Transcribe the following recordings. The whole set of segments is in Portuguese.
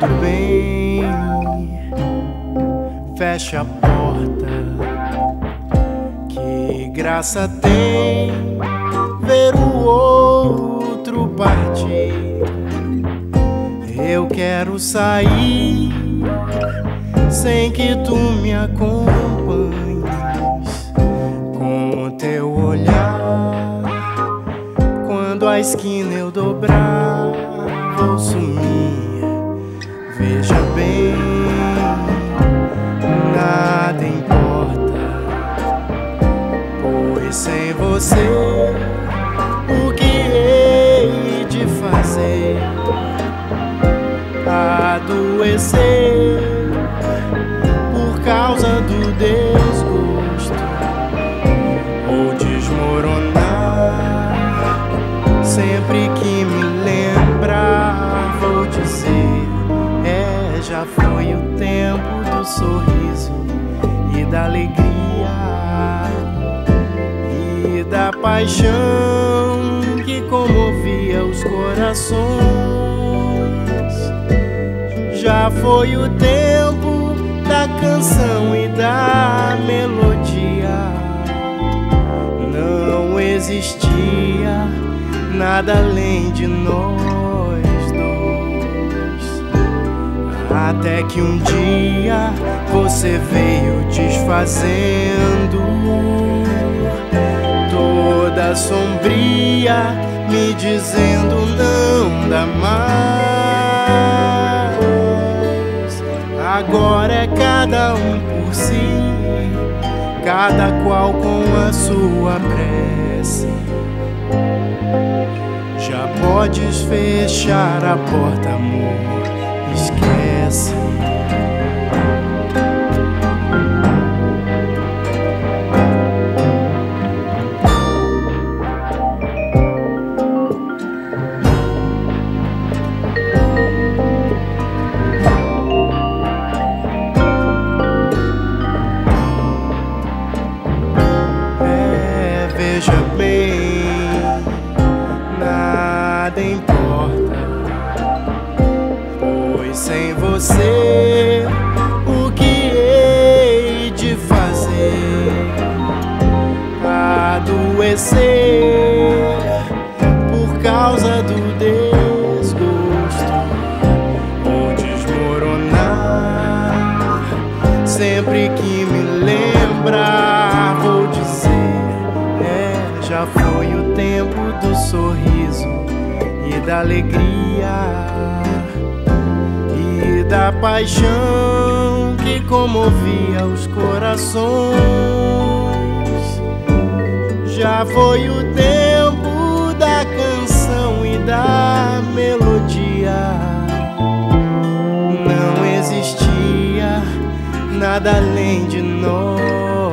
tudo bem, fecha a porta. Que graça tem ver o outro partir. Eu quero sair sem que tu me acompanhes. Com o teu olhar, quando a esquina eu dobrar, vou sumir. Veja bem, nada importa, pois sem você o que hei de fazer? Adoecer por causa do desgosto, ou desmoronar sempre que me lembrar. Vou dizer, já foi o tempo do sorriso e da alegria e da paixão que comovia os corações. Já foi o tempo da canção e da melodia. Não existia nada além de nós dois. Até que um dia você veio desfazendo toda sombria, me dizendo não dá mais. Agora é cada um por si, cada qual com a sua prece. Já podes fechar a porta, amor, esquece. Veja bem, nada importa, pois sem você o que hei de fazer? Adoecer por causa do desgosto, ou desmoronar sempre que me lembrar. Vou dizer, já foi o tempo do sorriso e da alegria e da paixão que comovia os corações. Já foi o tempo da canção e da melodia. Não existia nada além de nós.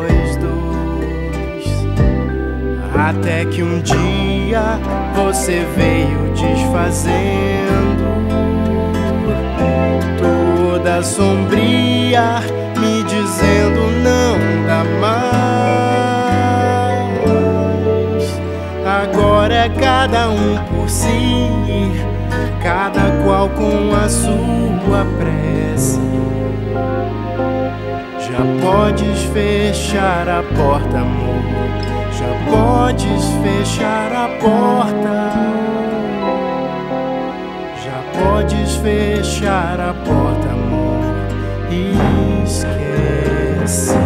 Até que um dia você veio desfazendo toda sombria, me dizendo não dá mais. Agora é cada um por si, cada qual com a sua prece. Já podes fechar a porta, amor, já podes fechar a porta. Já podes fechar a porta, amor, esquece.